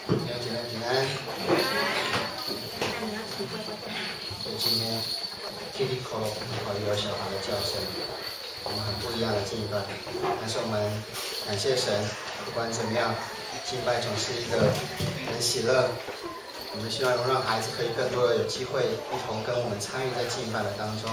平安平安平安。所以今天噼里啪啦有小孩的叫声，我们很不一样的敬拜。但是我们感谢神，不管怎么样，敬拜总是一个很喜乐。我们希望能让孩子可以更多的有机会一同跟我们参与在敬拜的当中。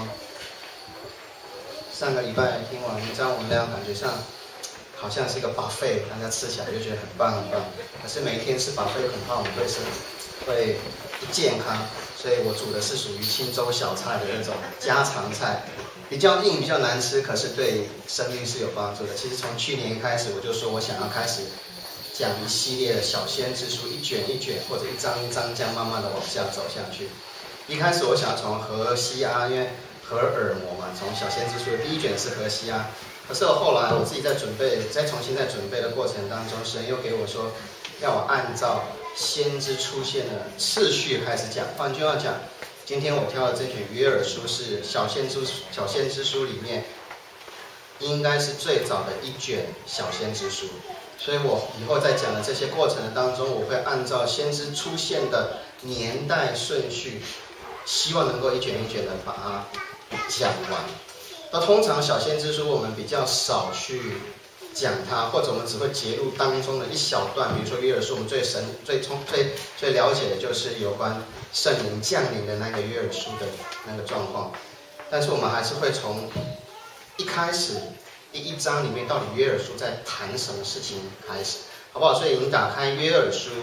上个礼拜听完一章，我们俩感觉上好像是一个 buffet， 大家吃起来就觉得很棒很棒。可是每一天吃 buffet 恐怕我们会不健康，所以我煮的是属于清粥小菜的那种家常菜，比较硬比较难吃，可是对生命是有帮助的。其实从去年开始我就说我想要开始讲一系列的小先知书，一卷一卷或者一章一章这样慢慢的往下走下去。一开始我想要从何西阿，因为荷尔摩嘛，从小先知书的第一卷是何西阿。可是我后来我自己在准备，再重新在准备的过程当中，神又给我说，要我按照先知出现的次序开始讲。换句话讲，今天我挑的这卷约珥书是小先知书里面应该是最早的一卷小先知书。所以我以后在讲的这些过程当中，我会按照先知出现的年代顺序，希望能够一卷一卷的把它讲完。那通常小先知书我们比较少去讲它，或者我们只会截录当中的一小段。比如说约珥书，我们最了解的就是有关圣灵降临的那个约珥书的那个状况。但是我们还是会从一开始第一章里面到底约珥书在谈什么事情开始，好不好？所以你打开约珥书，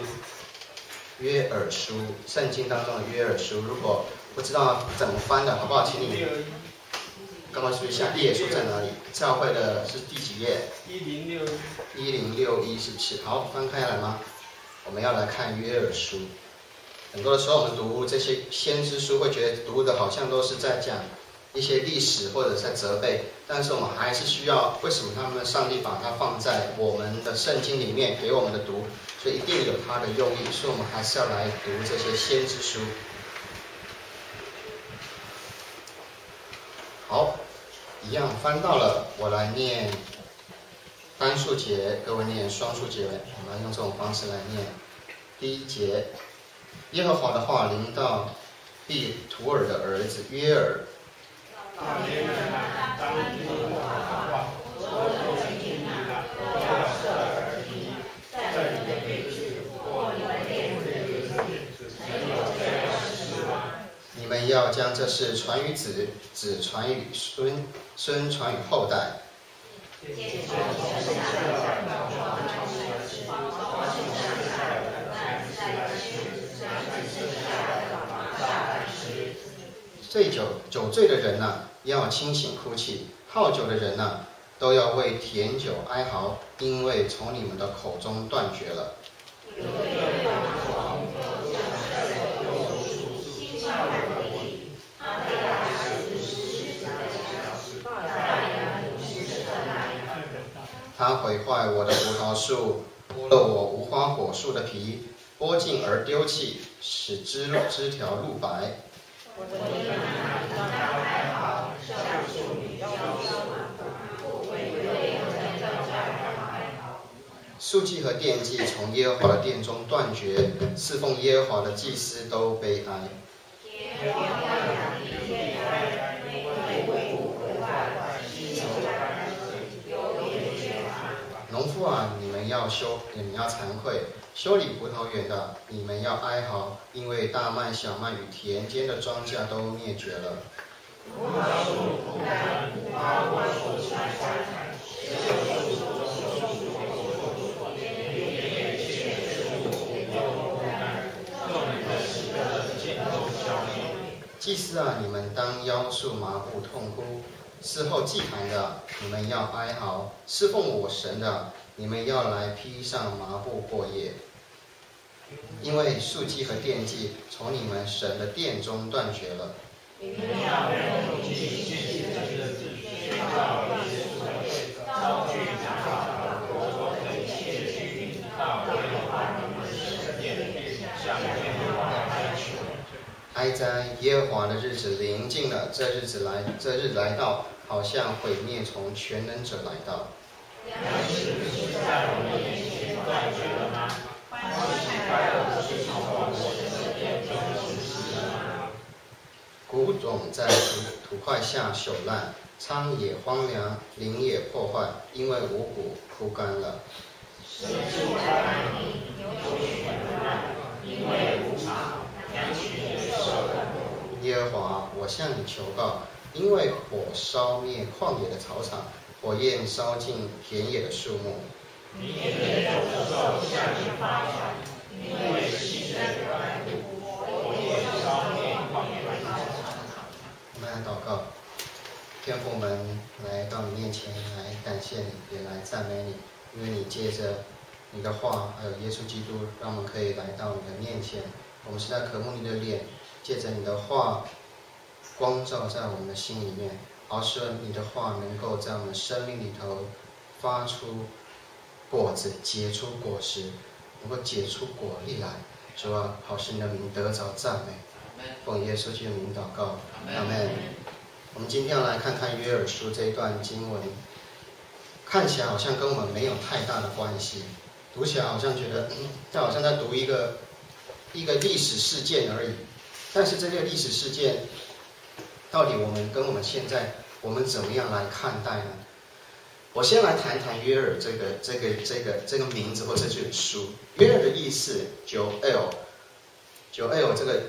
圣经当中的约珥书，如果不知道怎么翻的，好不好？请你刚刚说一下列书在哪里？教会的是第几页？1061是不是？好，翻开来吗？我们要来看约珥书。很多的时候我们读这些先知书，会觉得读的好像都是在讲一些历史或者在责备，但是我们还是需要，为什么上帝把它放在我们的圣经里面给我们的读，所以一定有它的用意，所以我们还是要来读这些先知书。好，一样翻到了，我来念单数节，各位念双数节，我们来用这种方式来念。第一节，耶和华的话临到毕土尔的儿子约珥。你们要将这事传于子，子传于孙，孙传于后代。酒醉的人呐，要清醒哭泣；好酒的人呐，都要为甜酒哀嚎，因为从你们的口中断绝了。他毁坏我的葡萄树，剥了我无花果树的皮，剥尽而丢弃，使枝条露白。素祭和奠祭从耶和华的殿中断绝，侍奉耶和华的祭司都悲哀。农夫啊，你们要惭愧；修理葡萄园的，你们要哀嚎，因为大麦、小麦与田间的庄稼都灭绝了。祭司啊，你们当腰束麻布痛哭；事后祭坛的，你们要哀嚎；侍奉我神的，你们要来披上麻布过夜。因为素祭和奠祭从你们神的殿中断绝了。哀哉！耶和华的日子临近了，这日来到，好像毁灭从全能者来到。在我们面前断绝了吗？欢喜快种在土块下朽烂，仓也荒凉，林也破坏，因为五谷枯干了。 牲畜哀鸣，牛群腐烂，因为无草，羊群也瘦了。 耶和华，我向你求告，因为火烧灭旷野的草场，火焰烧尽田野的树木。 你也的诅咒向你发传，因为牺牲的甘露，火焰烧灭旷野的草场。 我们来祷告，天父们来到你面前，来感谢你，也来赞美你，因为你借着你的话，还有耶稣基督，让我们可以来到你的面前。我们是在渴慕你的脸，借着你的话光照在我们的心里面，好使你的话能够在我们生命里头发出果子，结出果实，能够结出果粒来。主啊，好使你的名得着赞美。奉耶稣基督的名祷告，阿们。我们今天要来看看约珥书这一段经文，看起来好像跟我们没有太大的关系，读起来好像觉得，这好像在读一个历史事件而已。但是这个历史事件，到底我们现在我们怎么样来看待呢？我先来谈谈约珥这个名字或这卷书。约珥的意思，Joel 这个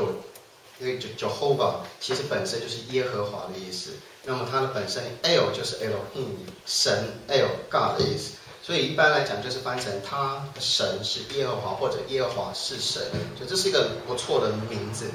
Jehovah 其实本身就是耶和华的意思。那么它的本身 El 就是 Elohim 神 El God 的意思。所以一般来讲就是翻成他的神是耶和华，或者耶和华是神，所以这是一个不错的名字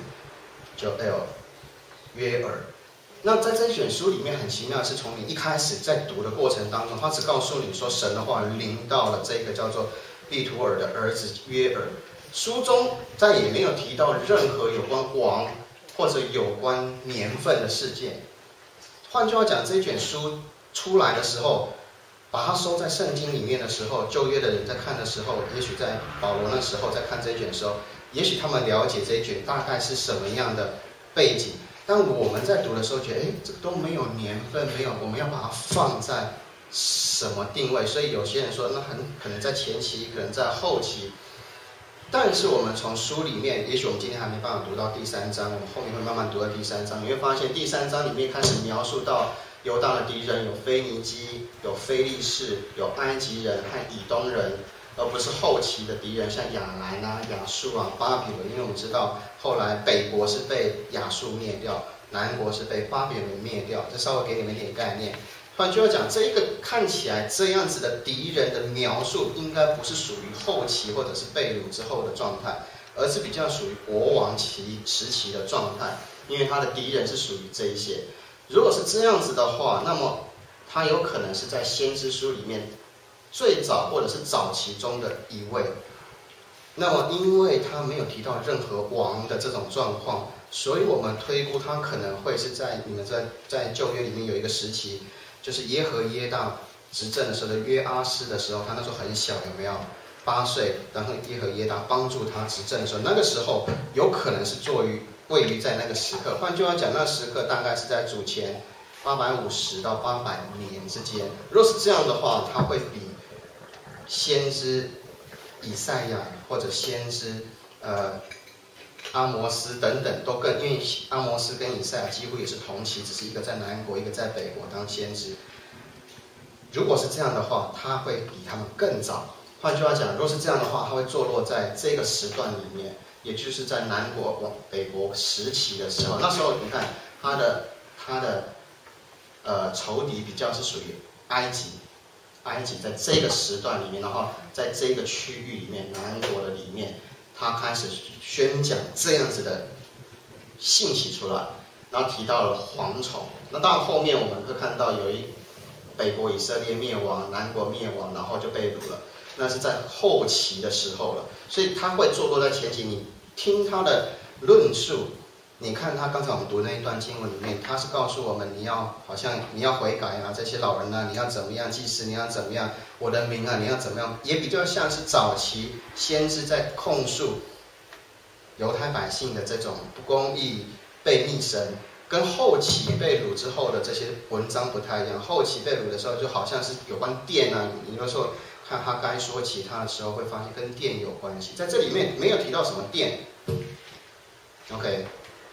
，Joel 约珥。那在这卷书里面很奇妙的是，从你一开始在读的过程当中，他只告诉你说神的话临到了这个叫做利图尔的儿子约珥。书中再也没有提到任何有关王或者有关年份的事件。换句话讲，这一卷书出来的时候，把它收在圣经里面的时候，旧约的人在看的时候，也许在保罗那时候在看这一卷的时候，也许他们了解这一卷大概是什么样的背景。但我们在读的时候觉得，这个都没有年份，没有，我们要把它放在什么定位？所以有些人说，那很可能在前期，可能在后期。但是我们从书里面，也许我们今天还没办法读到第3章，我们后面会慢慢读到第3章，你会发现第3章里面开始描述到犹大的敌人有腓尼基、有非利士、有埃及人和以东人，而不是后期的敌人，像亚兰啊、亚述啊、巴比伦。因为我们知道后来北国是被亚述灭掉，南国是被巴比伦灭掉，这稍微给你们一点概念。换句话讲，这一个看起来这样子的敌人的描述，应该不是属于后期或者是被掳之后的状态，而是比较属于国王时期的状态，因为他的敌人是属于这一些。如果是这样子的话，那么他有可能是在先知书里面最早或者是早期中的一位。那么因为他没有提到任何王的这种状况，所以我们推估他可能会是在你们在旧约里面有一个时期，就是耶和耶大执政的时候的约阿施的时候，他那时候很小，有没有？8岁，然后耶和耶大帮助他执政的时候，那个时候有可能是位于在那个时刻。换句话讲，那时刻大概是在主前850到800年之间。若是这样的话，他会比先知以赛亚或者先知阿摩斯等等都更，因为阿摩斯跟以赛亚几乎也是同期，只是一个在南国，一个在北国当先知。如果是这样的话，他会比他们更早。换句话讲，若是这样的话，他会坐落在这个时段里面，也就是在南国往北国时期的时候。那时候你看他的仇敌比较是属于埃及在这个时段里面，然后在这个区域里面，南国的里面，他开始宣讲这样子的信息出来，然后提到了蝗虫。那当然后面我们会看到有北国以色列灭亡，南国灭亡，然后就被掳了，那是在后期的时候了。所以他会坐落在前期，你听他的论述，你看他刚才我们读那一段经文里面，他是告诉我们你要悔改啊，这些老人啊，你要怎么样，祭司你要怎么样，我的名啊你要怎么样，也比较像是早期先知在控诉犹太百姓的这种不公义、被逆神，跟后期被掳之后的这些文章不太一样。后期被掳的时候，就好像是有关殿啊，你有时候看他该说其他的时候，会发现跟殿有关系。在这里面没有提到什么殿 ，OK，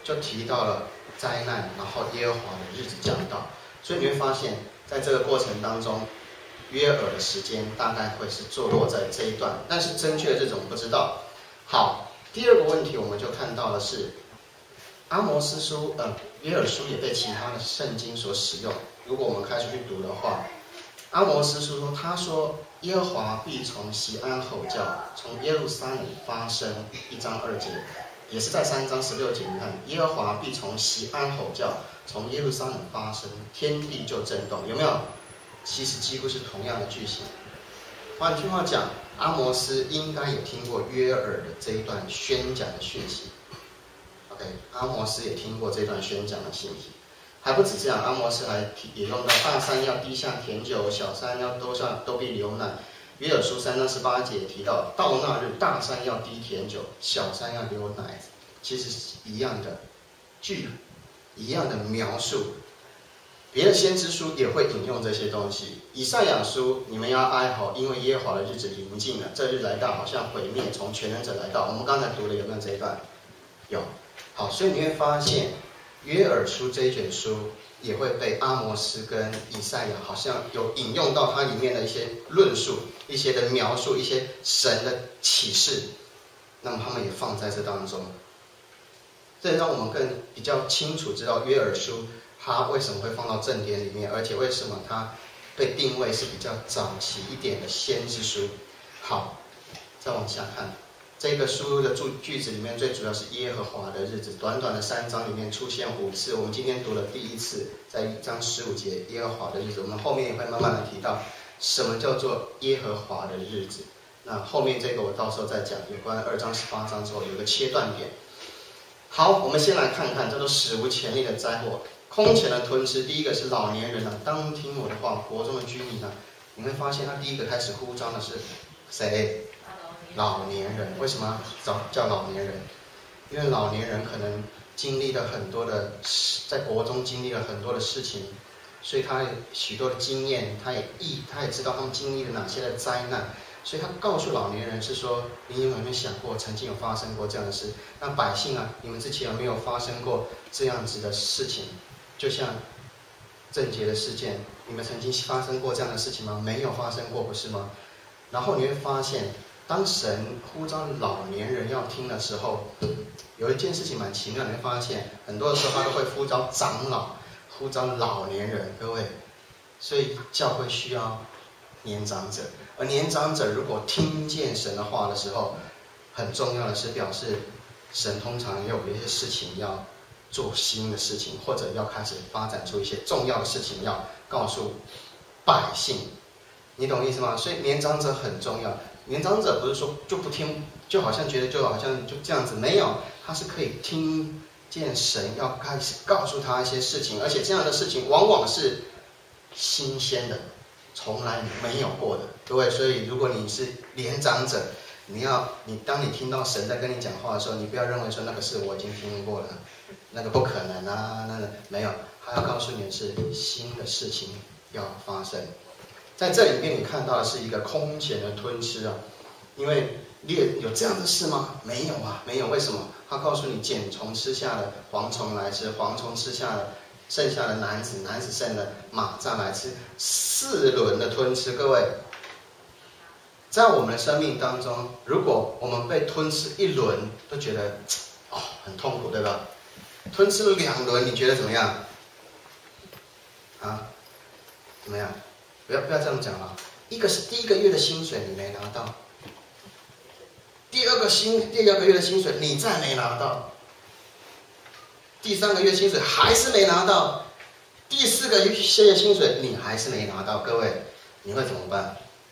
就提到了灾难，然后耶和华的日子将到。所以你会发现，在这个过程当中，约珥的时间大概会是坐落在这一段，但是正确的日子我们不知道。好，第二个问题我们就看到的是，阿摩斯书、约珥书也被其他的圣经所使用。如果我们开始去读的话，阿摩斯书说，他说耶和华必从锡安吼叫，从耶路撒冷发声，1章2节，也是在3章16节。你看，耶和华必从锡安吼叫，从耶路撒冷发声，天地就震动，有没有？其实几乎是同样的句型。换句话讲，阿摩斯应该也听过约珥的这一段宣讲的讯息。OK， 阿摩斯也听过这段宣讲的信息。还不止这样，阿摩斯还也用到大山要滴下甜酒，小山要都必流奶。约珥书3章18节提到，到那日大山要滴甜酒，小山要流奶，其实是一样的一样的描述。别的先知书也会引用这些东西。以赛亚书，你们要哀嚎，因为耶和华的日子临近了，这日来到，好像毁灭从全能者来到。我们刚才读了有没有这一段？有。好，所以你会发现，约珥书这一卷书也会被阿摩斯跟以赛亚好像有引用到它里面的一些论述、一些的描述、一些神的启示，那么他们也放在这当中。这让我们更比较清楚知道约珥书它为什么会放到正典里面，而且为什么它被定位是比较早期一点的先知书。好，再往下看。这个书的句子里面最主要是耶和华的日子，短短的3章里面出现5次。我们今天读了第1次，在1章15节耶和华的日子，我们后面也会慢慢的提到什么叫做耶和华的日子。那后面这个我到时候再讲，有关2章18章之后有个切断点。好，我们先来看看这都史无前例的灾祸，空前的吞吃。第一个是老年人啊，当听我的话，国中的居民啊，你会发现他第一个开始呼召的是谁？老年人。为什么叫老年人？因为老年人可能经历了很多的，在国中经历了很多的事情，所以他有许多的经验，他也知道他们经历了哪些的灾难，所以他告诉老年人是说，你有没有想过曾经有发生过这样的事？那百姓啊，你们之前有没有发生过这样子的事情？就像郑捷的事件，你们曾经发生过这样的事情吗？没有发生过，不是吗？然后你会发现，当神呼召老年人要听的时候，有一件事情蛮奇妙，你会发现很多的时候他都会呼召长老，呼召老年人。各位，所以教会需要年长者，而年长者如果听见神的话的时候，很重要的是表示神通常有一些事情要做新的事情，或者要开始发展出一些重要的事情要告诉百姓。你懂意思吗？所以年长者很重要。年长者不是说就不听，就好像觉得就好像就这样子，没有，他是可以听见神要开始告诉他一些事情，而且这样的事情往往是新鲜的，从来没有过的。各位，所以如果你是年长者，当你听到神在跟你讲话的时候，你不要认为说那个是我已经听过了，那个不可能啊，那个没有，他要告诉你的是新的事情要发生。在这里面你看到的是一个空前的吞吃啊，因为有这样的事吗？没有啊，没有。为什么？他告诉你，茧虫吃下了蝗虫来吃，蝗虫吃下了剩下的男子，男子剩的马再来吃，4轮的吞吃。各位，在我们的生命当中，如果我们被吞吃1轮，都觉得很痛苦，对吧？吞吃2轮，你觉得怎么样？啊？怎么样？不要这样讲了。一个是第1个月的薪水你没拿到，第2个月的薪水你再没拿到，第3个月薪水还是没拿到，第4个月薪水你还是没拿到。各位，你会怎么办？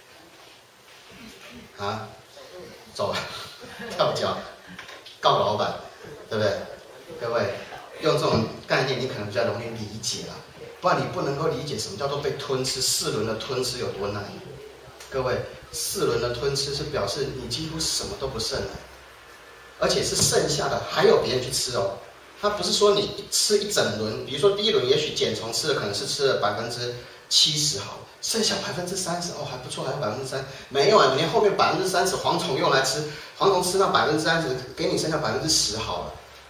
啊？走了，跳脚，告老板，对不对？各位，用这种概念你可能比较容易理解了。不然你不能够理解什么叫做被吞吃，4轮的吞吃有多难。各位，4轮的吞吃是表示你几乎什么都不剩了，而且是剩下的还有别人去吃哦。它不是说你吃一整轮，比如说第1轮也许茧虫吃的可能是吃了70%好了，剩下30%还不错，还有30%没有啊，连后面30%蝗虫用来吃，蝗虫吃到30%，给你剩下10%好了。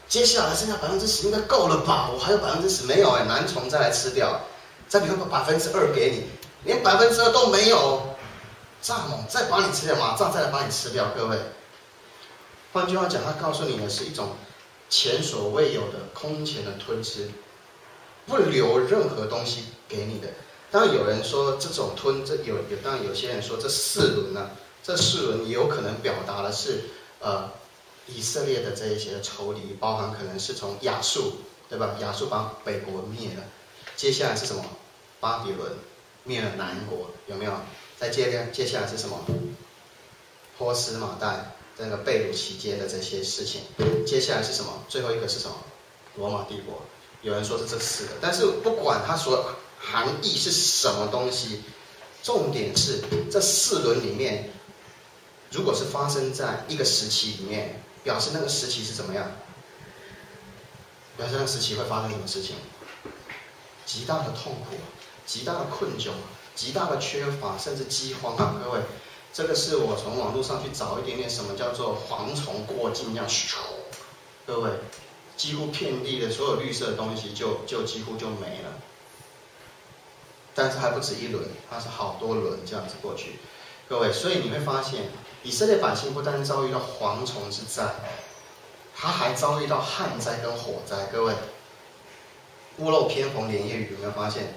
接下来剩下10%应该够了吧？我还有10%没有男虫再来吃掉，再留个2%给你，连2%都没有，蚱蜢再把你吃掉，马上再来把你吃掉，各位。换句话讲，他告诉你的是一种前所未有的空前的吞吃，不留任何东西给你的。当然有人说这种当然有些人说这4轮呢，这4轮也有可能表达的是以色列的这一些仇敌，包含可能是从亚述，对吧？亚述把北国灭了，接下来是什么？巴比伦灭了南国，有没有？再接下来是什么？波斯马代这个贝鲁期间的这些事情，接下来是什么？最后一个是什么？罗马帝国。有人说是这4个，但是不管它所含义是什么东西，重点是这4轮里面，如果是发生在一个时期里面，表示那个时期是怎么样？表示那个时期会发生什么事情？极大的痛苦，极大的困窘，极大的缺乏，甚至饥荒啊！各位，这个是我从网络上去找一点点什么叫做蝗虫过境这样，各位，几乎遍地的所有绿色的东西就几乎就没了。但是还不止1轮，它是好多轮这样子过去。各位，所以你会发现，以色列百姓不单遭遇到蝗虫之灾，他还遭遇到旱灾跟火灾。各位，屋漏偏逢连夜雨，有没有发现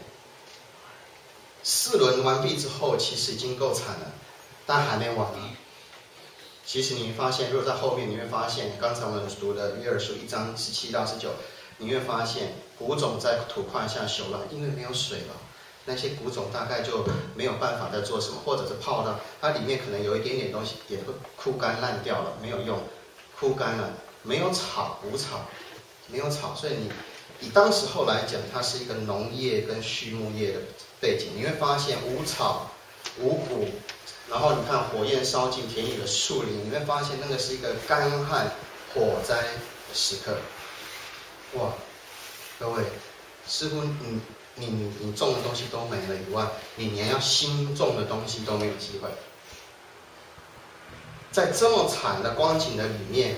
？4轮完毕之后，其实已经够惨了，但还没完。其实你会发现，如果在后面，你会发现，刚才我们读的约珥书1章17到19，你会发现谷种在土块下朽烂，因为没有水了。那些谷种大概就没有办法再做什么，或者是泡到它里面可能有一点点东西也会枯干烂掉了，没有用，枯干了，没有草，无草，没有草，所以以当时候来讲，它是一个农业跟畜牧业的背景，你会发现无草无谷，然后你看火焰烧尽田野的树林，你会发现那个是一个干旱火灾的时刻。哇，各位，似乎你种的东西都没了以外，你连要新种的东西都没有机会。在这么惨的光景的里面，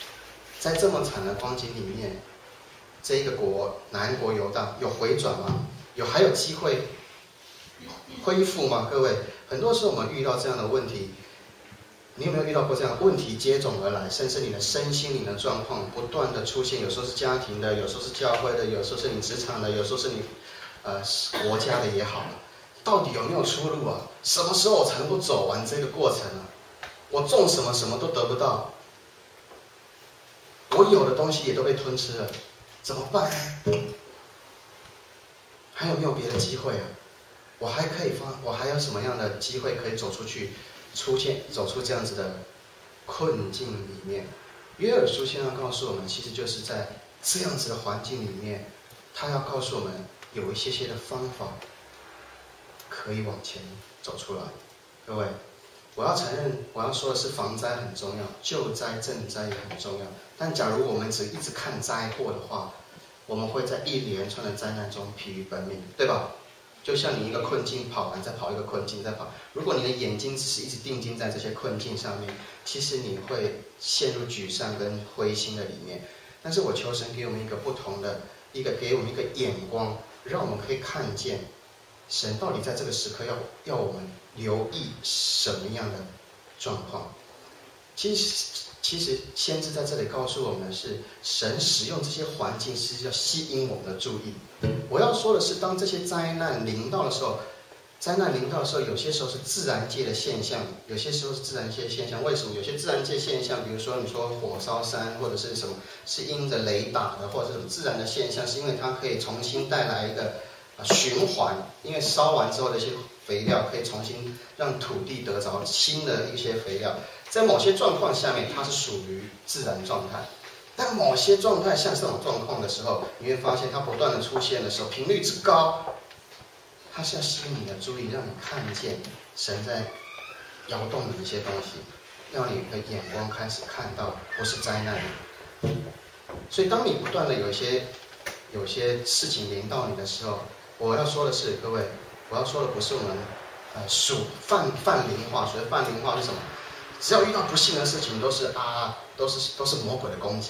这个南国犹大有回转吗？还有机会恢复吗？各位，很多时候我们遇到这样的问题，你有没有遇到过这样的问题接踵而来，甚至你的身心灵的状况不断的出现，有时候是家庭的，有时候是教会的，有时候是你职场的，有时候是你国家的也好，到底有没有出路啊？什么时候我才能够走完这个过程啊？我种什么都得不到，我有的东西也都被吞吃了，怎么办？还有没有别的机会啊？我还有什么样的机会可以走出去，走出这样子的困境里面？约珥书现在告诉我们，其实就是在这样子的环境里面，他要告诉我们有一些的方法可以往前走出来。各位，我要承认，我要说的是防灾很重要，救灾赈灾也很重要。但假如我们一直看灾祸的话，我们会在一连串的灾难中疲于奔命，对吧？就像你一个困境跑完，再跑一个困境，再跑。如果你的眼睛只是一直定睛在这些困境上面，其实你会陷入沮丧跟灰心的里面。但是我求神给我们一个不同的给我们一个眼光，让我们可以看见神到底在这个时刻要我们留意什么样的状况。其实先知在这里告诉我们的是，神使用这些环境是要吸引我们的注意。我要说的是，当这些灾难临到的时候，有些时候是自然界的现象，有些时候是自然界现象。为什么？有些自然界现象，比如说你说火烧山，或者是什么，是因着雷打的，或者是什么自然的现象，是因为它可以重新带来一个循环，因为烧完之后的一些肥料可以重新让土地得着新的一些肥料。在某些状况下面，它是属于自然状态。但某些状态像这种状况的时候，你会发现它不断的出现的时候，频率之高，它是要吸引你的注意，让你看见神在摇动的一些东西，让你的眼光开始看到不是灾难。所以当你不断的有些事情临到你的时候，我要说的是，各位，我要说的不是我们泛灵化。所谓泛灵化是什么？只要遇到不幸的事情，都是魔鬼的攻击。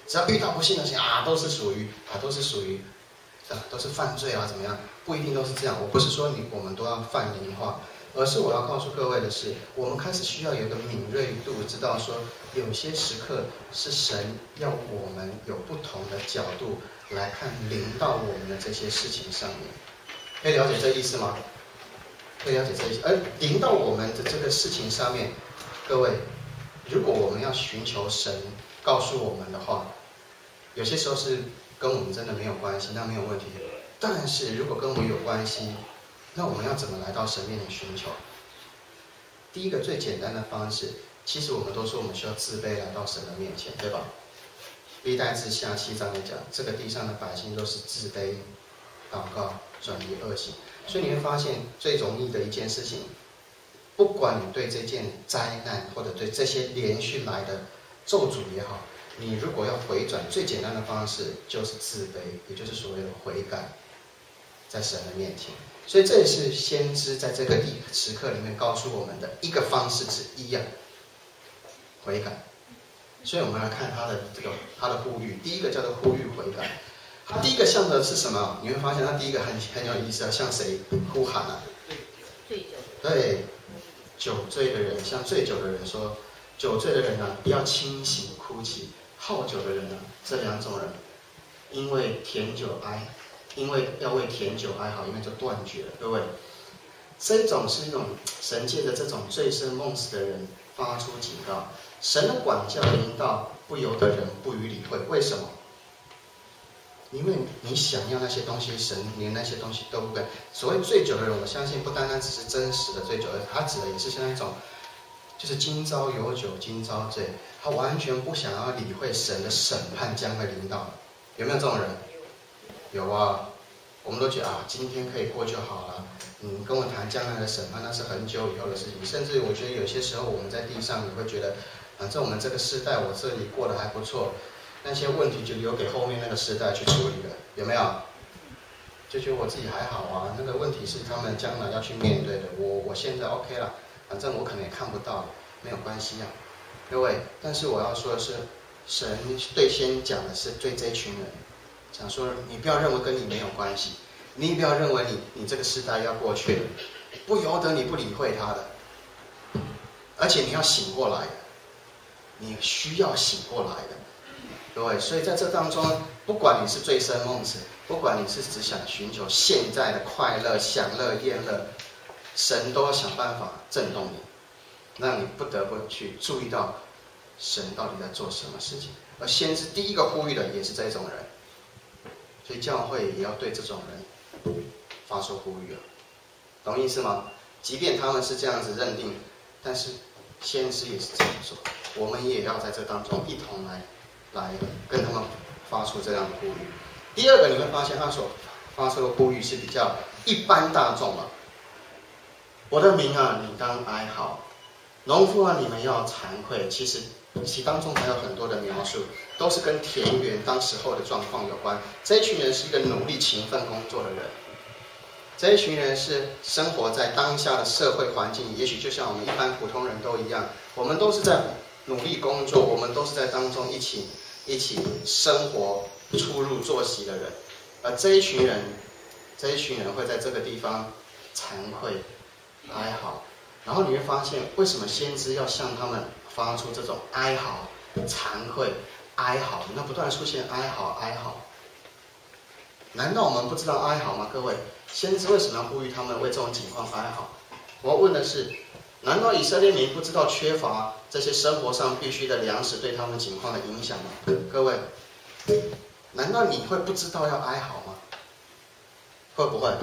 只要遇到不幸的事情啊，都是属于都是犯罪啊，怎么样？不一定都是这样。我不是说我们都要犯灵化，而是我要告诉各位的是，我们开始需要有一个敏锐度，知道说有些时刻是神要我们有不同的角度来看临到我们的这些事情上面。可以了解这意思吗？可以了解这意思。而临到我们的这个事情上面，各位，如果我们要寻求神告诉我们的话，有些时候是跟我们真的没有关系，那没有问题。但是如果跟我们有关系，那我们要怎么来到神面前寻求？第一个最简单的方式，其实我们都说我们需要自卑来到神的面前，对吧？历代志下7章也讲，这个地上的百姓都是自卑、祷告、转离恶行。所以你会发现，最容易的一件事情，不管你对这件灾难，或者对这些连续来的咒诅也好，你如果要回转，最简单的方式就是自卑，也就是所谓的悔改，在神的面前。所以这也是先知在这个时刻里面告诉我们的一个方式之一啊，悔改。所以我们来看他的呼吁，第一个叫做呼吁悔改。他第一个向的是什么？你会发现他第一个很有意思啊，向谁呼喊啊？ 醉酒。 对，酒醉的人，向醉酒的人说，酒醉的人啊，不要清醒哭泣；好酒的人啊，这两种人，因为要为甜酒哀嚎，因为就断绝了。各位，这种是一种神界的这种醉生梦死的人发出警告，神的管教临到不由得人不予理会。为什么？因为你想要那些东西，神连那些东西都不给。所谓醉酒的人，我相信不单单只是真实的醉酒，他指的也是像那种，就是今朝有酒今朝醉，他完全不想要理会神的审判将会临到。有没有这种人？有啊，我们都觉得啊，今天可以过就好了。你跟我谈将来的审判，那是很久以后的事情。甚至我觉得有些时候我们在地上，你会觉得，反正我们这个世代，我这里过得还不错。那些问题就留给后面那个时代去处理了，有没有？就觉得我自己还好啊，那个问题是他们将来要去面对的。我现在 OK 了，反正我可能也看不到，没有关系啊，各位。但是我要说的是，神对先讲的是对这群人，讲说你不要认为跟你没有关系，你也不要认为你这个时代要过去了，不由得你不理会他的，而且你要醒过来的，你需要醒过来的。各位，所以在这当中，不管你是醉生梦死，不管你是只想寻求现在的快乐、享乐、宴乐，神都要想办法震动你，让你不得不去注意到神到底在做什么事情。而先知第一个呼吁的也是这种人，所以教会也要对这种人发出呼吁了，懂意思吗？即便他们是这样子认定，但是先知也是这样说，我们也要在这当中一同来跟他们发出这样的呼吁。第二个，你会发现他所发出的呼吁是比较一般大众了。我的民啊，你当哀嚎；农夫啊，你们要惭愧。其当中还有很多的描述，都是跟田园当时候的状况有关。这一群人是一个努力勤奋工作的人，这一群人是生活在当下的社会环境，也许就像我们一般普通人都一样，我们都是在努力工作，我们都是在当中一起生活、出入作息的人。而这一群人会在这个地方惭愧、哀嚎。然后你会发现，为什么先知要向他们发出这种哀嚎、惭愧、哀嚎？那不断出现哀嚎、哀嚎。难道我们不知道哀嚎吗？各位，先知为什么要呼吁他们为这种情况哀嚎？我要问的是，难道以色列民不知道缺乏这些生活上必须的粮食对他们情况的影响吗？各位，难道你会不知道要哀嚎吗？会不会？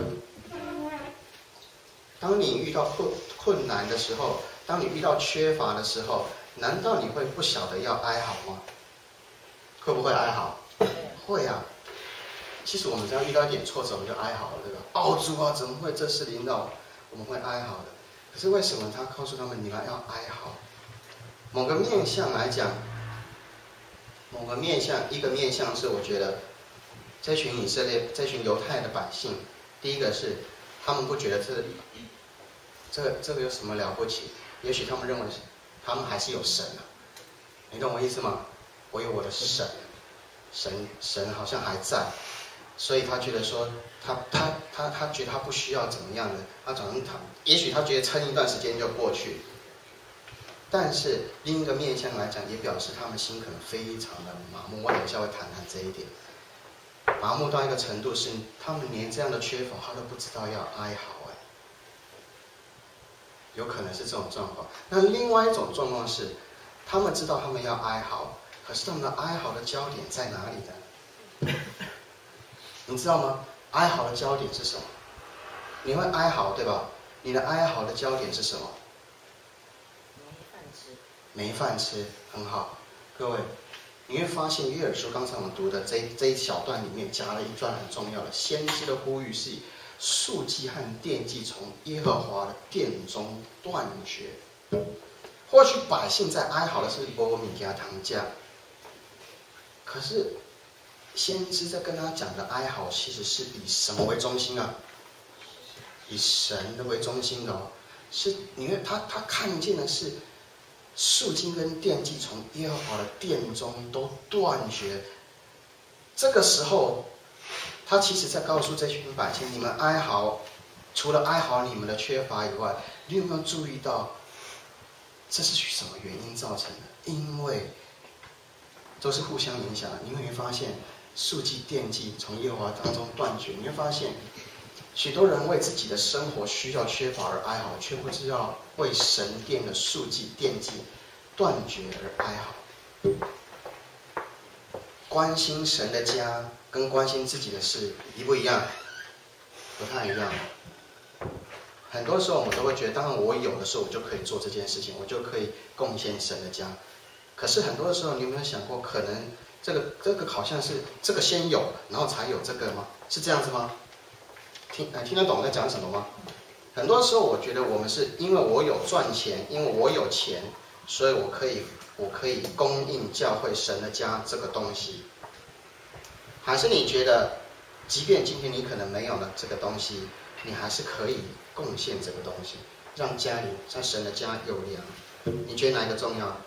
当你遇到困难的时候，当你遇到缺乏的时候，难道你会不晓得要哀嚎吗？会不会哀嚎？会啊。其实我们只要遇到一点挫折，我们就哀嚎了，对吧？哦，主啊，怎么会这事临到我们会哀嚎的？可是为什么他告诉他们你们要哀嚎？某个面向来讲，一个面向是我觉得这群犹太的百姓，第一个是他们不觉得这个有什么了不起？也许他们认为他们还是有神啊，你懂我意思吗？我有我的神， 神好像还在，所以他觉得说他觉得他不需要怎么样的，也许他觉得撑一段时间就过去。但是另一个面向来讲，也表示他们心可能非常的麻木。我等一下会谈谈这一点，麻木到一个程度是，他们连这样的缺乏他都不知道要哀嚎。有可能是这种状况。那另外一种状况是，他们知道他们要哀嚎，可是他们的哀嚎的焦点在哪里呢？你知道吗？哀嚎的焦点是什么？你会哀嚎对吧？你的哀嚎的焦点是什么？没饭吃，很好。各位，你会发现约珥书刚才我们读的这一小段里面加了一段很重要的，先知的呼吁是以素祭和奠祭从耶和华的殿中断绝。或许百姓在哀嚎的是波米加堂家，可是先知在跟他讲的哀嚎其实是以什么为中心啊？以神的为中心的哦。是你看他看见的是素祭跟奠祭从耶和华的殿中都断绝。这个时候，他其实在告诉这群百姓：你们哀嚎，除了哀嚎你们的缺乏以外，你有没有注意到，这是什么原因造成的？因为都是互相影响的。你会发现，素祭、奠祭从耶和华当中断绝，你会发现，许多人为自己的生活需要缺乏而哀嚎，却不知道为神殿的素祭、奠祭断绝而哀嚎。关心神的家跟关心自己的事一不一样？不太一样。很多时候我们都会觉得，当然我有的时候我就可以做这件事情，我就可以贡献神的家。可是很多的时候，你有没有想过，可能这个好像是这个先有，然后才有这个吗？是这样子吗？听得懂我在讲什么吗？很多时候我觉得我们是因为我有赚钱，因为我有钱，所以我可以供应教会神的家这个东西。还是你觉得，即便今天你可能没有了这个东西，你还是可以贡献这个东西，让家里在神的家有粮？你觉得哪一个重要？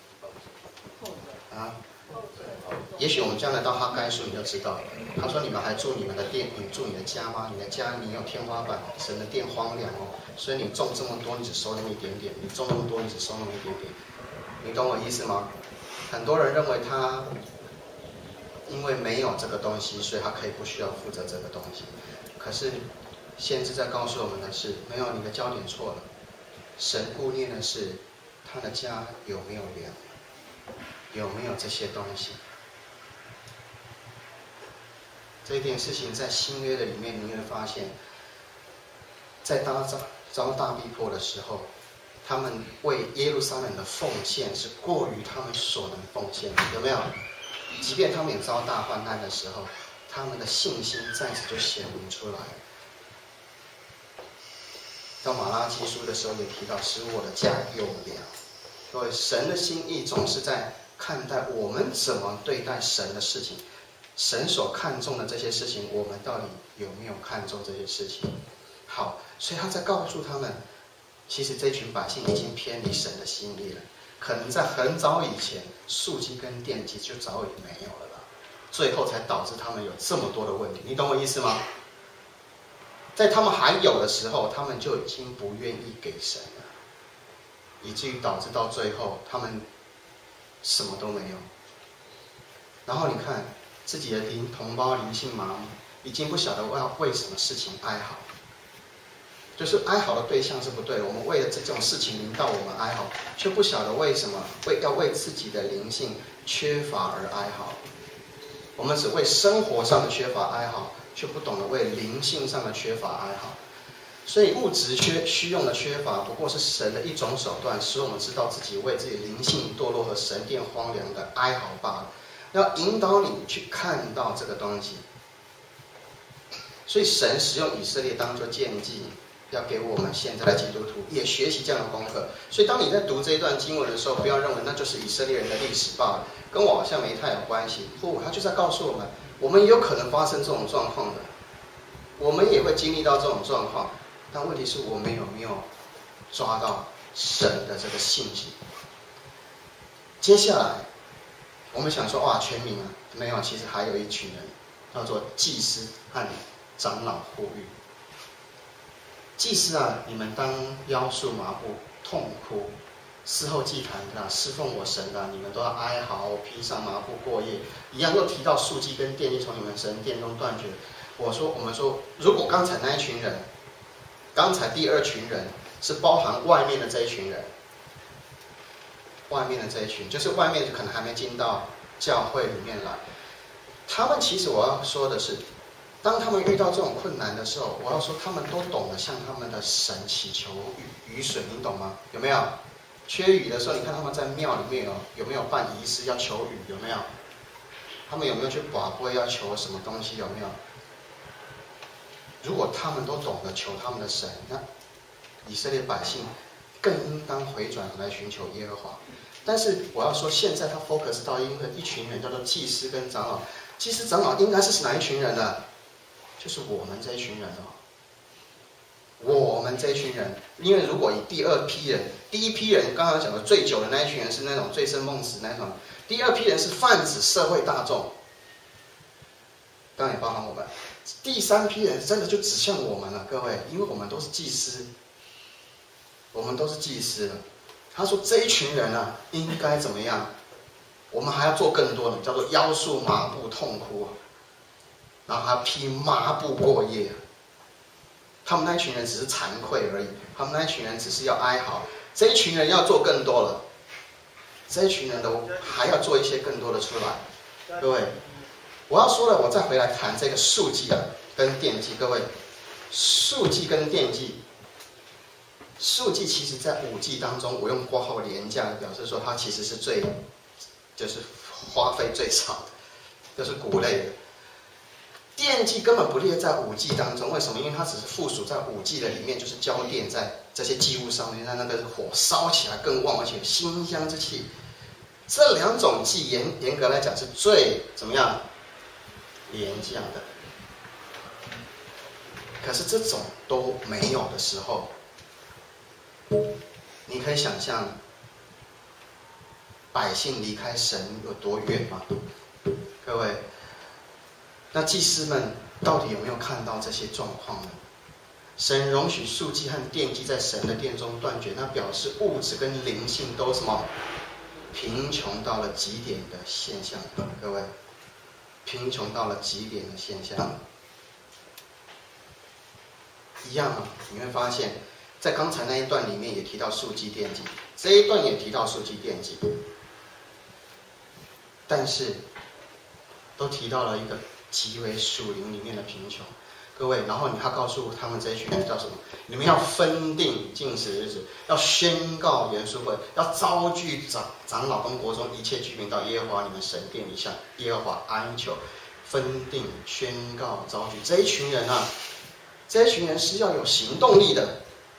啊？也许我们将来到哈该书你就知道，他说你们还住你们的殿，你住你的家吗？你的家你有天花板，神的殿荒凉哦，所以你种这么多，你只收那么一点点；你种那么多，你只收那么一点点。你懂我意思吗？很多人认为他因为没有这个东西，所以他可以不需要负责这个东西。可是先知在告诉我们的是，没有，你的焦点错了。神顾念的是他的家有没有粮，有没有这些东西。这一点事情在新约的里面，你会发现，在遭大逼迫的时候，他们为耶路撒冷的奉献是过于他们所能奉献的，有没有？即便他们也遭大患难的时候，他们的信心在此就显明出来了。到马拉基书的时候也提到，使我的家有粮。各位，神的心意总是在看待我们怎么对待神的事情。神所看重的这些事情，我们到底有没有看重这些事情？好，所以他在告诉他们，其实这群百姓已经偏离神的心意了。可能在很早以前，素祭跟奠祭就早已没有了吧，最后才导致他们有这么多的问题。你懂我意思吗？在他们还有的时候，他们就已经不愿意给神了，以至于导致到最后他们什么都没有。然后你看自己的同胞灵性麻木，已经不晓得为什么事情哀嚎，就是哀嚎的对象是不对的。我们为了这种事情临到我们哀嚎，却不晓得为什么要为自己的灵性缺乏而哀嚎。我们只为生活上的缺乏哀嚎，却不懂得为灵性上的缺乏哀嚎。所以物质虚用的缺乏，不过是神的一种手段，使我们知道自己为自己灵性堕落和神殿荒凉的哀嚎罢了。要引导你去看到这个东西。所以神使用以色列当作鉴记，要给我们现在的基督徒也学习这样的功课。所以当你在读这一段经文的时候，不要认为那就是以色列人的历史罢了，跟我好像没太有关系。不，他就在告诉我们，我们有可能发生这种状况的，我们也会经历到这种状况。但问题是我们有没有抓到神的这个信息？接下来我们想说哇，全民啊，没有，其实还有一群人，叫做祭司和长老呼吁。祭司啊，你们当腰束麻布，痛哭，事后祭坛的侍奉我神的，你们都要哀嚎，披上麻布过夜。一样又提到束祭跟奠祭从你们神殿中断绝。我们说，如果刚才那一群人，刚才第二群人是包含外面的这一群人。外面的这一群，就是外面可能还没进到教会里面来。他们其实我要说的是，当他们遇到这种困难的时候，我要说他们都懂得向他们的神祈求雨水，你懂吗？有没有？缺雨的时候，你看他们在庙里面有没有办仪式要求雨？有没有？他们有没有去祷告要求什么东西？有没有？如果他们都懂得求他们的神，那以色列百姓更应当回转来寻求耶和华。但是我要说，现在他 focus 到一群人，叫做祭司跟长老。祭司长老应该是哪一群人呢？就是我们这一群人哦。我们这一群人，因为如果以第二批人，第一批人刚刚讲的醉酒的那一群人是那种醉生梦死那种，第二批人是泛指社会大众，当然也包含我们。第三批人真的就指向我们了，各位，因为我们都是祭司，我们都是祭司了。他说这一群人啊，应该怎么样？我们还要做更多的，叫做腰束麻布痛哭，然后还要披麻布过夜。他们那一群人只是惭愧而已，他们那一群人只是要哀嚎。这一群人要做更多了，这一群人都还要做一些更多的出来。各位，我要说了，我再回来谈这个束祭啊跟奠祭。各位，束祭跟奠祭。束祭其实在五祭当中，我用括号廉价的表示说，它其实是就是花费最少的，就是谷类的。奠祭根本不列在五祭当中，为什么？因为它只是附属在五祭的里面，就是浇奠在这些祭物上面，让那个火烧起来更旺，而且有馨香之气。这两种祭严格来讲是最怎么样廉价的。可是这种都没有的时候，你可以想象百姓离开神有多远吗？各位，那祭司们到底有没有看到这些状况呢？神容许束祭和奠祭在神的殿中断绝，那表示物质跟灵性都什么贫穷到了极点的现象。各位，贫穷到了极点的现象，一样啊，你会发现。在刚才那一段里面也提到束祭奠祭，这一段也提到束祭奠祭，但是都提到了一个极为属灵里面的贫穷。各位，然后你要告诉他们这一群人叫什么？你们要分定禁食日子，要宣告严肃会，要召聚长老跟国中一切居民到耶和华你们神殿里向耶和华哀求，分定宣告召聚。这一群人啊，这一群人是要有行动力的。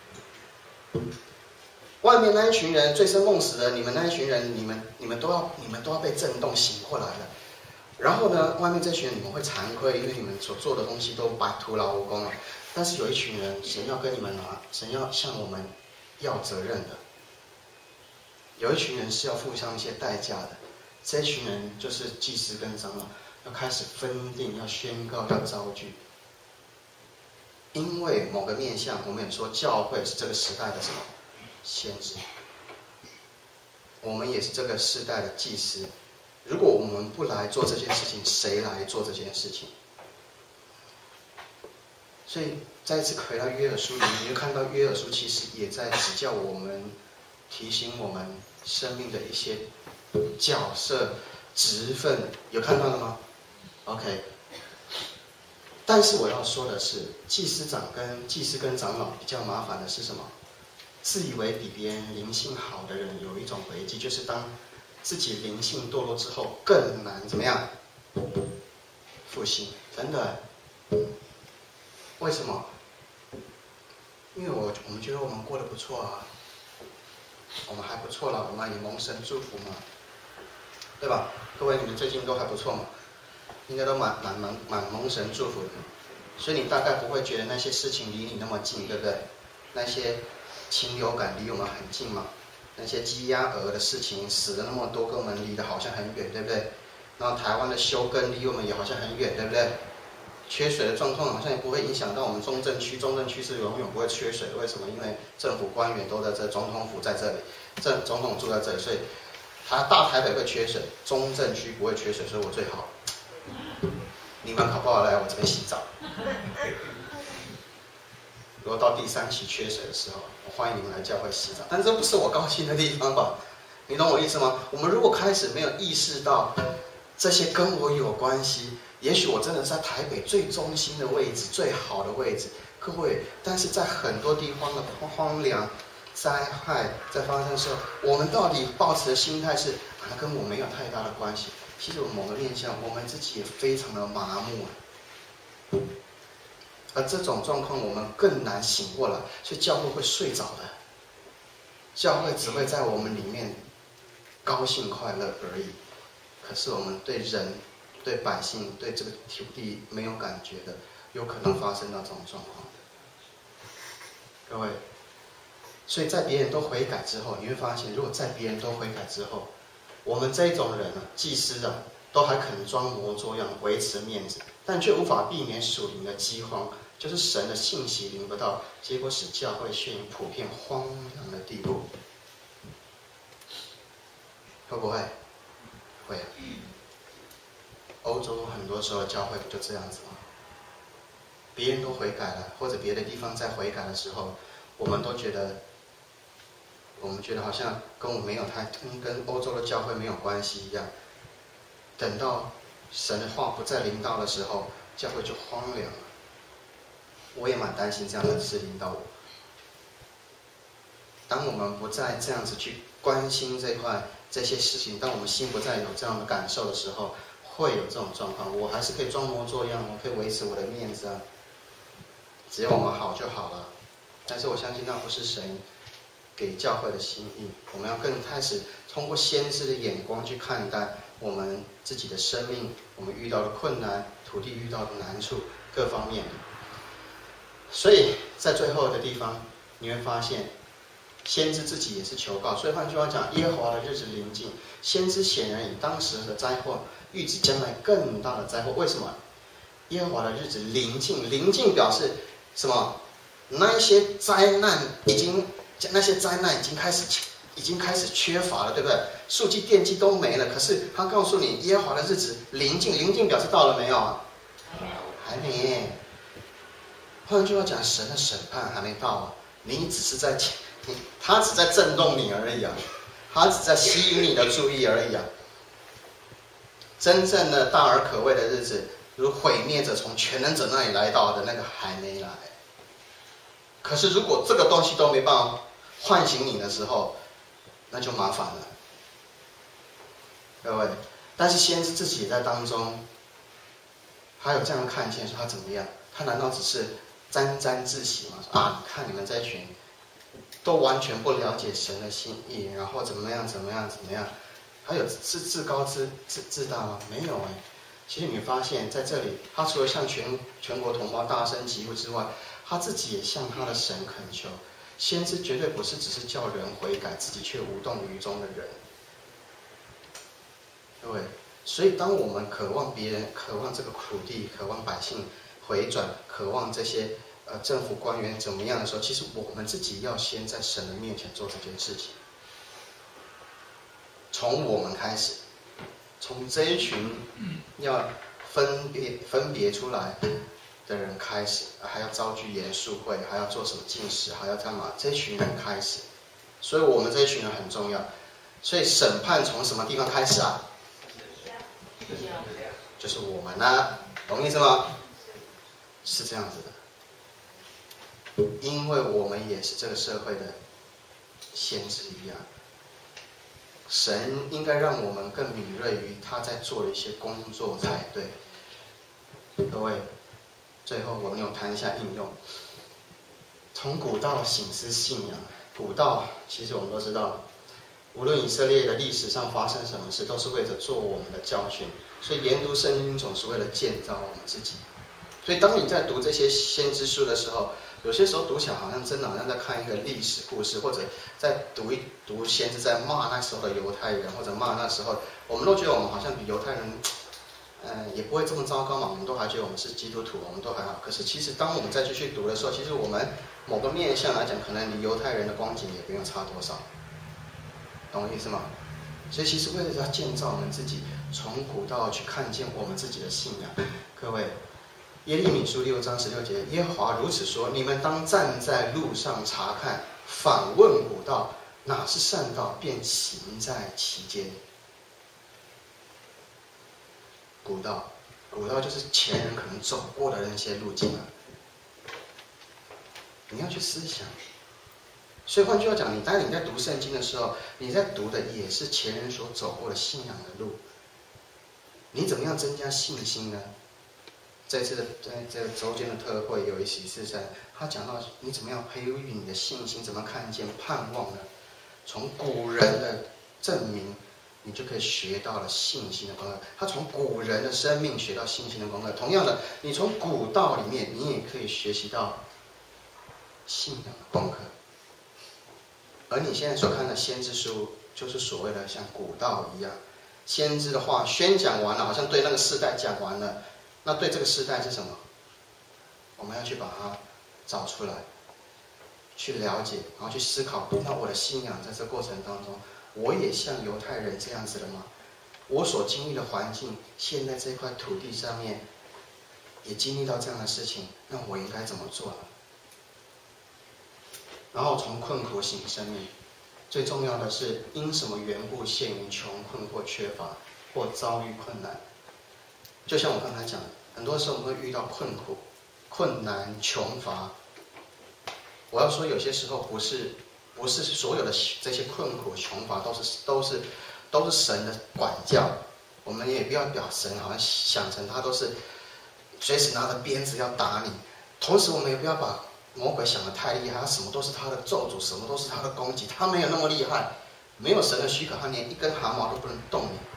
外面那一群人醉生梦死的，你们那一群人，你们都要被震动醒过来了。然后呢，外面这群人你们会惭愧，因为你们所做的东西都徒劳无功了。但是有一群人，神要跟你们拿，神要向我们要责任的。有一群人是要付上一些代价的。这一群人就是祭司跟长老，要开始分定，要宣告，要召聚。因为某个面向，我们也说教会是这个时代的什么先知，我们也是这个时代的祭司。如果我们不来做这件事情，谁来做这件事情？所以再次回到约珥书里面，你就看到约珥书其实也在指教我们，提醒我们生命的一些角色、职分，有看到了吗 ？OK。但是我要说的是，祭司跟长老比较麻烦的是什么？自以为比别人灵性好的人有一种危机，就是当自己灵性堕落之后，更难怎么样复兴？真的，为什么？因为我们觉得我们过得不错啊，我们还不错了，我们也蒙神祝福嘛，对吧？各位，你们最近都还不错嘛？应该都蛮蒙神祝福的，所以你大概不会觉得那些事情离你那么近，对不对？那些情流感离我们很近嘛。 那些鸡鸭鹅的事情，死了那么多，跟我们离得好像很远，对不对？然后台湾的休耕离我们也好像很远，对不对？缺水的状况好像也不会影响到我们中正区，中正区是永远不会缺水的。为什么？因为政府官员都在这，总统府在这里，总统住在这里，所以大台北会缺水，中正区不会缺水，所以我最好。你们好不好来我这边洗澡？如果到第3期缺水的时候，我欢迎你们来教会洗澡。但这不是我高兴的地方吧？你懂我意思吗？我们如果开始没有意识到这些跟我有关系，也许我真的是在台北最中心的位置、最好的位置，各位。但是在很多地方的荒凉、灾害在发生的时候，我们到底抱持的心态是跟我没有太大的关系。其实我某个面向，我们自己也非常的麻木，而这种状况我们更难醒过来，所以教会会睡着的。教会只会在我们里面高兴快乐而已，可是我们对人、对百姓、对这个土地没有感觉的，有可能发生到这种状况的。各位，所以在别人都悔改之后，你会发现，如果在别人都悔改之后，我们这种人祭司都还可能装模作样维持面子，但却无法避免属灵的饥荒，就是神的信息领不到，结果使教会陷入普遍荒凉的地步。会不会？会。欧洲很多时候教会不就这样子吗？别人都悔改了，或者别的地方在悔改的时候，我们觉得好像跟欧洲的教会没有关系一样。等到神的话不再临到的时候，教会就荒凉了。我也蛮担心这样的事临到我。当我们不再这样子去关心这些事情，当我们心不再有这样的感受的时候，会有这种状况。我还是可以装模作样，我可以维持我的面子啊，只要我们好就好了。但是我相信那不是神给教会的心意，我们要更开始通过先知的眼光去看待我们自己的生命，我们遇到的困难，土地遇到的难处，各方面的。所以在最后的地方，你会发现，先知自己也是求告。所以换句话讲，耶和华的日子临近，先知显然以当时的灾祸预指将来更大的灾祸。为什么？耶和华的日子临近，临近表示什么？那些灾难已经开始缺乏了，对不对？数据电机都没了，可是他告诉你，耶和华的日子临近，临近表示到了没有啊？还没。换句话讲，神的审判还没到啊，他只在震动你而已啊，他只在吸引你的注意而已啊。真正的大而可畏的日子，如毁灭者从全能者那里来到的那个还没来。可是如果这个东西都没办法唤醒你的时候，那就麻烦了，各位。但是先知自己也在当中，他有这样的看见，说他怎么样？他难道只是沾沾自喜吗？说你看你们这群都完全不了解神的心意，然后怎么样？他有自高自大吗？没有哎。其实你发现在这里，他除了向全国同胞大声疾呼之外，他自己也向他的神恳求。先知绝对不是只是叫人悔改，自己却无动于衷的人。各位，所以当我们渴望别人，渴望这个土地，渴望百姓回转，渴望这些政府官员怎么样的时候，其实我们自己要先在神的面前做这件事情。从我们开始，从这一群要分别出来的人开始，还要召集严肃会，还要做什么禁食，还要干嘛？这群人开始，所以我们这一群人很重要。所以审判从什么地方开始啊？就是我们啊，懂意思吗？是这样子的，因为我们也是这个社会的先知一样。神应该让我们更敏锐于他在做的一些工作才对。各位，最后我们有谈一下应用。从古道省思信仰，古道其实我们都知道，无论以色列的历史上发生什么事，都是为了做我们的教训。所以研读圣经总是为了建造我们自己。所以当你在读这些先知书的时候， 有些时候读起来好像真的好像在看一个历史故事，或者在读一读先知在骂那时候的犹太人，或者骂那时候，我们都觉得我们好像比犹太人，也不会这么糟糕嘛，我们都还觉得我们是基督徒，我们都还好。可是其实当我们再继续读的时候，其实我们某个面向来讲，可能离犹太人的光景也不用差多少，懂我意思吗？所以其实为了要建造我们自己，从古到去看见我们自己的信仰，各位。耶利米书6章16节，耶和华如此说：你们当站在路上查看，反问古道，哪是善道，便行在其间。古道就是前人可能走过的那些路径啊，你要去思想。所以换句话讲，当你在读圣经的时候，你在读的也是前人所走过的信仰的路。你怎么样增加信心呢？在这个周间的特会有一席是在他讲到你怎么样培育你的信心，怎么看见盼望呢？从古人的证明，你就可以学到了信心的功课。他从古人的生命学到信心的功课。同样的，你从古道里面，你也可以学习到信仰的功课。而你现在所看的先知书，就是所谓的像古道一样，先知的话宣讲完了，好像对那个世代讲完了。那对这个世代是什么？我们要去把它找出来，去了解，然后去思考。那我的信仰在这过程当中，我也像犹太人这样子了吗？我所经历的环境，现在这块土地上面也经历到这样的事情，那我应该怎么做呢？然后从困苦醒生命，最重要的是因什么缘故陷于穷困或缺乏或遭遇困难。就像我刚才讲的，很多时候我们会遇到困苦、困难、穷乏。我要说，有些时候不是所有的这些困苦、穷乏都是神的管教。我们也不要把神好像想成他都是随时拿着鞭子要打你。同时，我们也不要把魔鬼想得太厉害，他什么都是他的咒诅，什么都是他的攻击。他没有那么厉害，没有神的许可，他连一根汗毛都不能动你。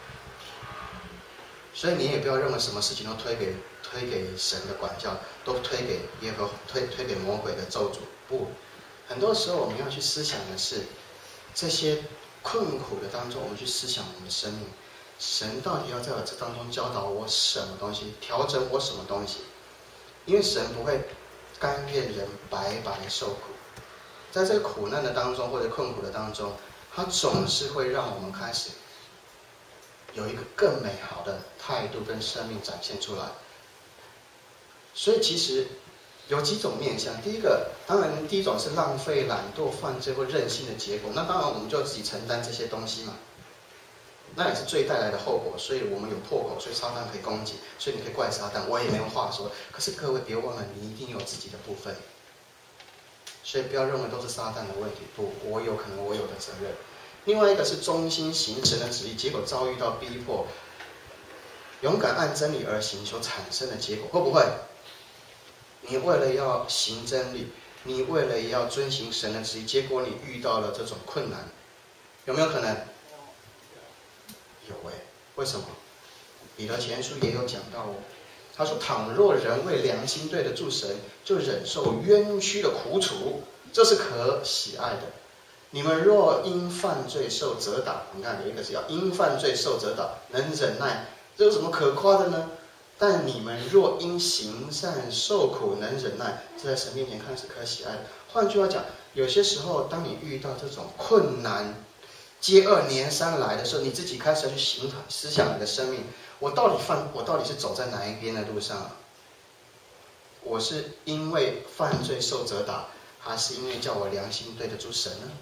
所以你也不要认为什么事情都推给神的管教，都推给魔鬼的咒诅。不，很多时候我们要去思想的是，这些困苦的当中，我们去思想我们的生命，神到底要在我这当中教导我什么东西，调整我什么东西？因为神不会甘愿人白白受苦，在这个苦难的当中或者困苦的当中，他总是会让我们开始有一个更美好的态度跟生命展现出来。所以其实有几种面向。第一种是浪费、懒惰、犯罪或任性的结果。那当然我们就自己承担这些东西嘛，那也是罪带来的后果。所以我们有破口，所以撒旦可以攻击，所以你可以怪撒旦，我也没有话说。可是各位别忘了，你一定有自己的部分。所以不要认为都是撒旦的问题，不，我有可能我有的责任。另外一个是忠心行神的旨意，结果遭遇到逼迫，勇敢按真理而行所产生的结果，会不会？你为了要行真理，你为了要遵行神的旨意，结果你遇到了这种困难，有没有可能？有为什么？彼得前书也有讲到哦，他说：倘若人为良心对得住神，就忍受冤屈的苦楚，这是可喜爱的。你们若因犯罪受责打，你看有一个是要因犯罪受责打，能忍耐，这有什么可夸的呢？但你们若因行善受苦能忍耐，这在神面前看是可喜爱的。换句话讲，有些时候当你遇到这种困难接二连三来的时候，你自己开始要去思想你的生命，我到底是走在哪一边的路上啊？我是因为犯罪受责打，还是因为叫我良心对得住神呢？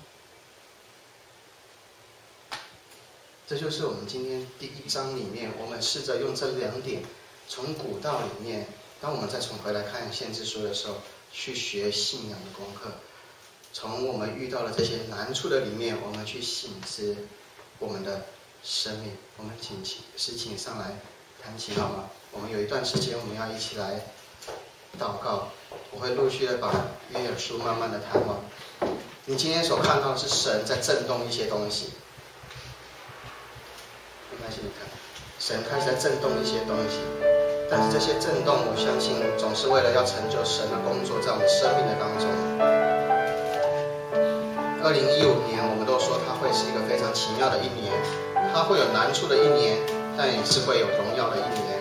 这就是我们今天第1章里面，我们试着用这2点，从古道里面，当我们再重回来看先知书的时候，去学信仰的功课。从我们遇到了这些难处的里面，我们去省思我们的生命。我们请上来弹琴好吗？我们有一段时间，我们要一起来祷告。我会陆续的把约珥书慢慢的弹完。你今天所看到的是神在震动一些东西。没关系，你看，神开始在震动一些东西。 但是这些震动，我相信总是为了要成就神的工作在我们生命的当中。2015年，我们都说它会是一个非常奇妙的一年，它会有难处的一年，但也是会有荣耀的一年。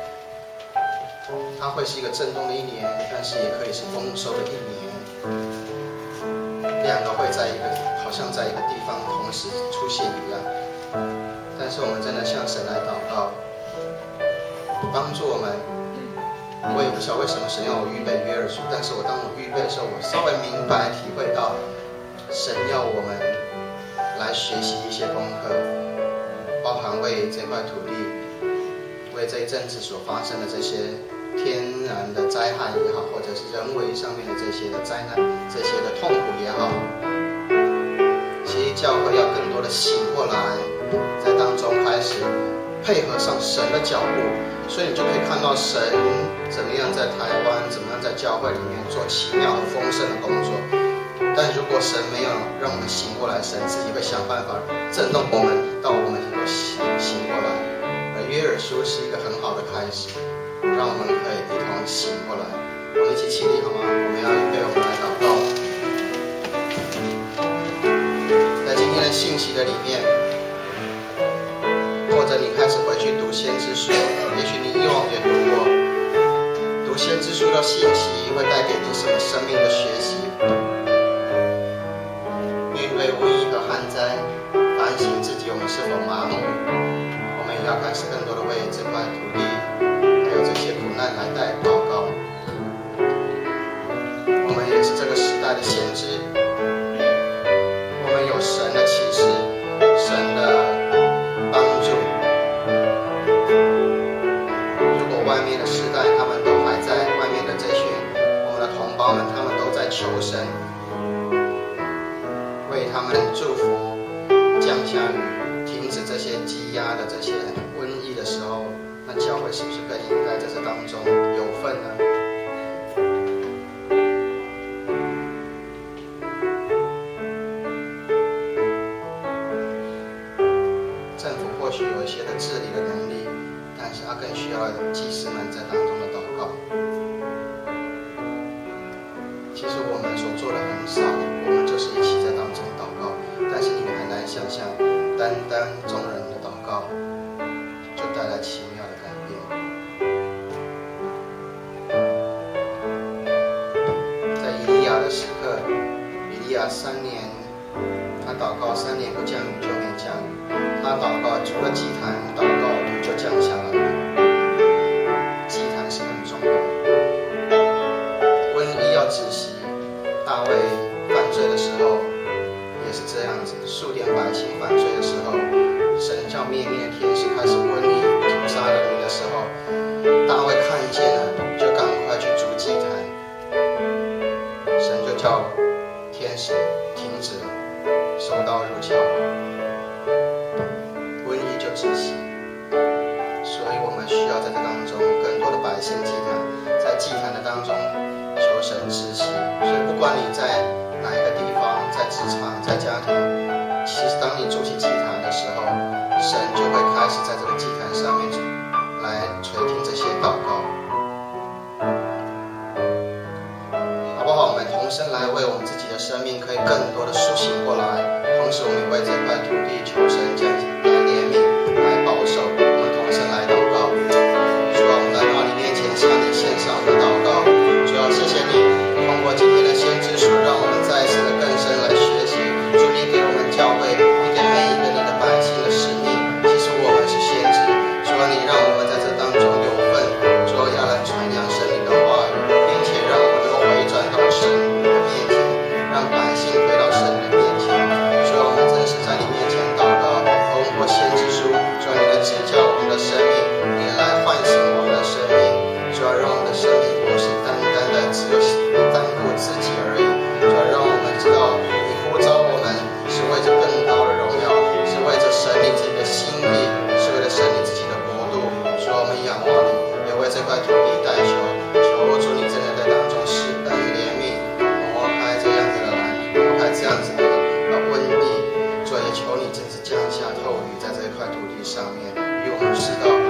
它会是一个震动的一年，但是也可以是丰收的一年。两个会在一个，好像在一个地方同时出现一样。但是我们真的向神来祷告，帮助我们。我也不晓得为什么神要我预备约珥书，但是当我预备的时候，我稍微明白体会到，神要我们来学习一些功课，包含为这块土地，为这一阵子所发生的这些天然的灾害也好，或者是人为上面的这些的灾难、这些的痛苦也好，其实教会要更多的醒过来，在当中开始配合上神的脚步，所以你就可以看到神怎么样在台湾，怎么样在教会里面做奇妙和丰盛的工作。但如果神没有让我们醒过来，神自己会想办法震动我们，到我们能够醒过来。而约珥书是一个很好的开始，让我们可以一同醒过来。我们一起起立好吗？我们要预备，我们来祷告。在今天的信息的里面，或者你开始回去读先知书，也许你以往也读过，读先知书的信息会带给你什么生命的学习？面对瘟疫和旱灾，反省自己我们是否麻木，我们也要开始更多的为这块土地还有这些苦难来祷告。我们也是这个时代的先知，我们有神的启示，神的帮助。如果外面的时代他们都还在，外面的这群我们的同胞们，他们都在求神，为他们祝福降下雨，停止这些积压的这些瘟疫的时候，那教会是不是更应该在这当中有份呢？政府或许有一些的治理的能力，但是他更需要祭司们在当中的祷告。其实我们所做的很少，我们就是一起在当中祷告，但是你们很难想象，单单众人的祷告就带来奇妙的改变。在以利亚的时刻，以利亚3年，他祷告3年不降雨就没降雨，他祷告除了祭坛，祷告雨就降下来了。祭坛是很重要的。瘟疫要止息，大卫犯罪的时候也是这样子，数点百姓犯罪的时候，神叫灭命的天使开始瘟疫屠杀人民的时候，大卫看见了，就赶快去筑祭坛，神就叫天使停止了，收刀入鞘，瘟疫就止息。所以我们需要在这当中更多的百姓祭坛，在祭坛的当中求神止息。所以不管你在哪一个地方，在职场，在家庭，其实当你筑起祭坛的时候，神就会开始在这个祭坛上面来垂听这些祷告，好不好？我们同声来为我们自己的生命可以更多的苏醒过来，同时我们也为这块土地求神降来怜悯，来保守。我们同声来祷告。主啊，我们来到你面前，向你献上我们的祷告。主啊，谢谢你通过今天的先知书，让我们再一次的更深来学习。主，你给我们教会，你给每一个你的百姓的使命。其实我们是先知，主啊，你让我们在这当中有份。主啊，要来传扬神你的话语，并且让我们能够回转到神你的面前，让百姓回到神你的面前。主啊，我们真是在你面前祷告，通过先知书，主啊，你的指教我们的生命，你来唤醒我们的生命。主啊，让我们的生命不是单单的只有单顾自己而已。主啊，让我们知道你呼召我们是为着更高的荣耀，是为着神你自己的心意，是为了神你自己的国度。主啊，我们仰望你，也为这块土地代求，求主你真的在当中施恩怜悯，挪开这样子的来，挪开这样子的瘟疫。主啊，也求你真是降下透雨在这块土地上面，与我们知道。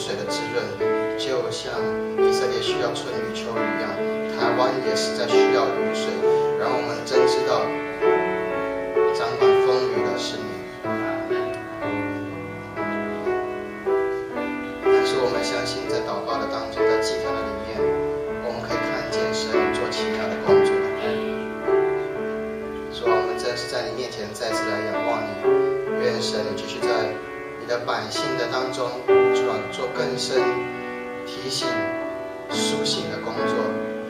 水的滋润，就像以色列需要春雨秋雨一样，台湾也实在需要雨水。然后我们真知道，掌管风雨的是你。但是我们相信，在祷告的当中，在祭坛的里面，我们可以看见神做奇妙的工作。主啊，我们真是在你面前再次来仰望你，愿神你继续在你的百姓的当中，主啊，做更深、提醒、苏醒的工作。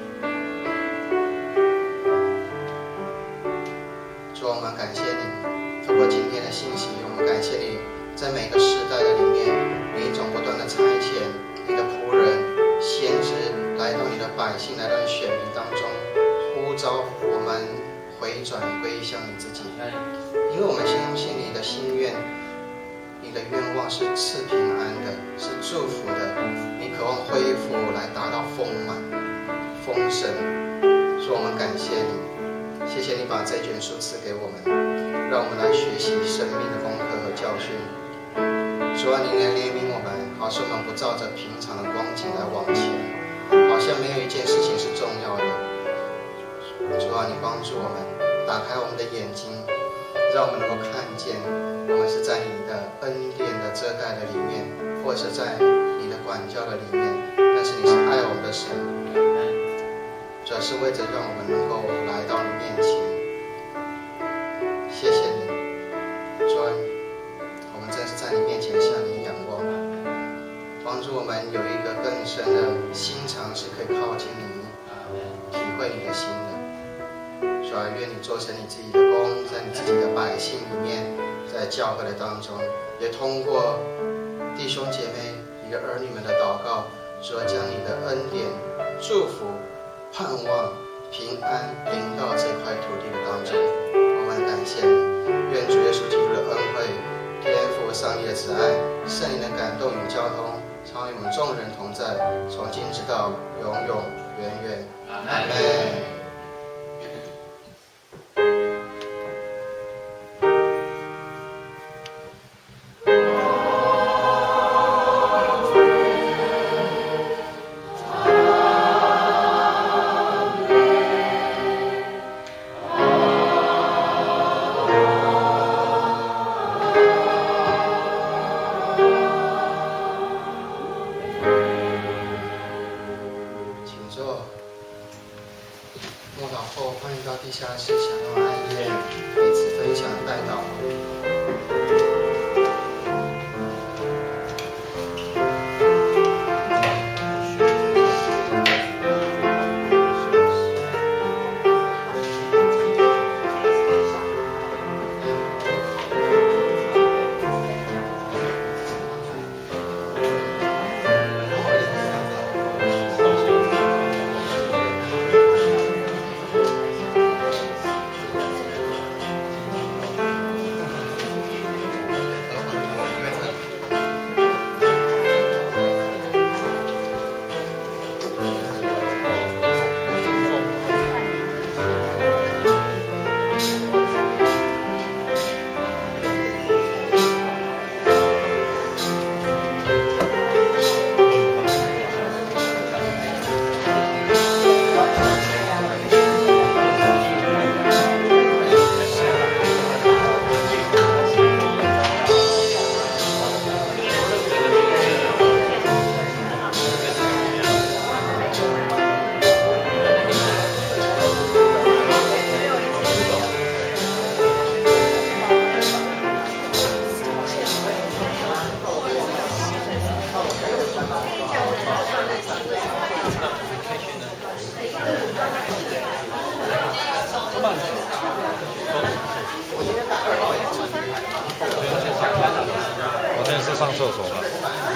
主啊，我们感谢你，透过今天的信息，我们感谢你，在每个时代的里面，你总不断的差遣你的仆人、先知来到你的百姓，来到你选民当中，呼召我们回转归向你自己。因为我们相信你的心愿，你的愿望是赐平安的，是祝福的，你渴望恢复来达到丰满、丰盛。所以我们感谢你，谢谢你把这卷书赐给我们，让我们来学习生命的功课和教训。主啊，你来怜悯我们，好使我们不照着平常的光景来往前，好像没有一件事情是重要的。主啊，你帮助我们，打开我们的眼睛，让我们能够看见，我们是在你的恩典的遮盖的里面，或者是在你的管教的里面，但是你是爱我们的神，主要是为着让我们能够来到你面前。谢谢你，主啊，我们真是在你面前向你仰望，帮助我们有一个更深的心肠，是可以靠近你，体会你的心的。主啊，愿你做成你自己的工，在你自己的百姓里面，在教会的当中，也通过弟兄姐妹、你的儿女们的祷告，主啊，将你的恩典、祝福、盼望、平安临到这块土地的当中。我们感谢你，愿主耶稣基督的恩惠、天父上帝的慈爱、圣灵的感动与交通，常与我们众人同在，从今直到永永远远。阿们。地下室想用爱乐彼此分享带祷。 我现在是上厕所了。